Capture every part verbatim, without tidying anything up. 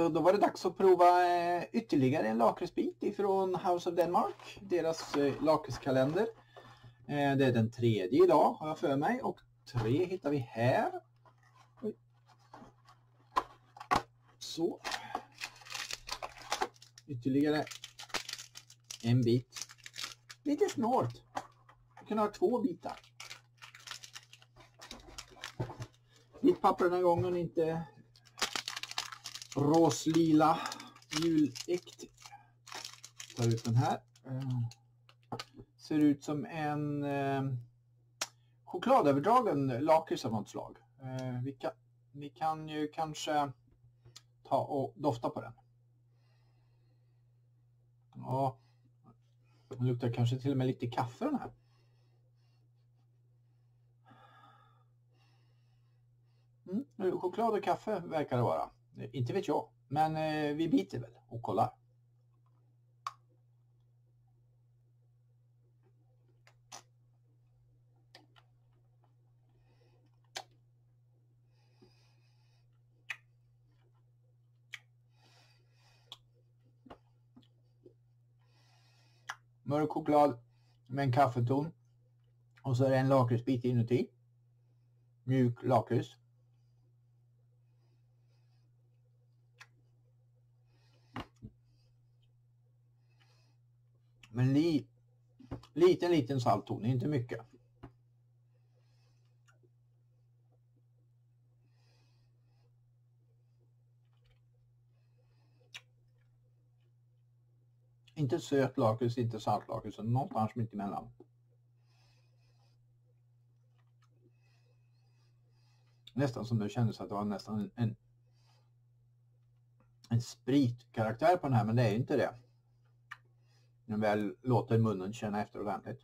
och då var det dags att prova eh, ytterligare en lakritsbit ifrån House of Denmark. Deras eh, lakritskalender. Eh, det är den tredje idag har jag för mig. Och tre hittar vi här. Oj. Så. Ytterligare en bit. Lite snålt. Vi kan ha två bitar. Vitt papper den här gången, inte roslila juläkt. Tar ut den här. Ser ut som en eh, chokladöverdragen lakrits av något slag. Eh, vi, kan, vi kan ju kanske ta och dofta på den. Ja, den luktar kanske till och med lite kaffe den här. Mm, choklad och kaffe verkar det vara. Inte vet jag, men eh, vi biter väl och kollar. Mörk choklad med en kaffeton. Och så är det en lakritsbit inuti. Mjuk lakrits. Men li, liten liten saltton, inte mycket. Inte söt lakrits, inte salt lakrits, någonstans mitt emellan. Nästan som det kändes att det var nästan en, en, en spritkaraktär på den här, men det är inte det. När väl låter munnen känna efter ordentligt.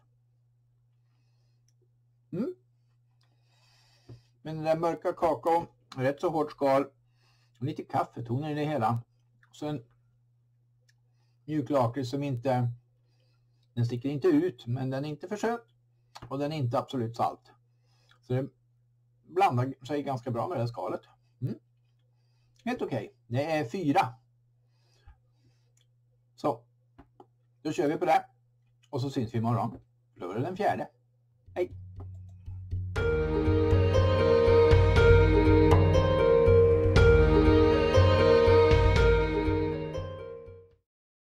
Mm. Men den där mörka kakao, rätt så hårt skal, lite kaffetoner i det hela. Så en mjuk lakrits som inte, den sticker inte ut, men den är inte för söt och den är inte absolut salt. Så det blandar sig ganska bra med det här skalet. Mm. Helt okej. Okay. Det är fyra. Så. Då kör vi på det. Och så syns vi imorgon. Då är det den fjärde. Hej!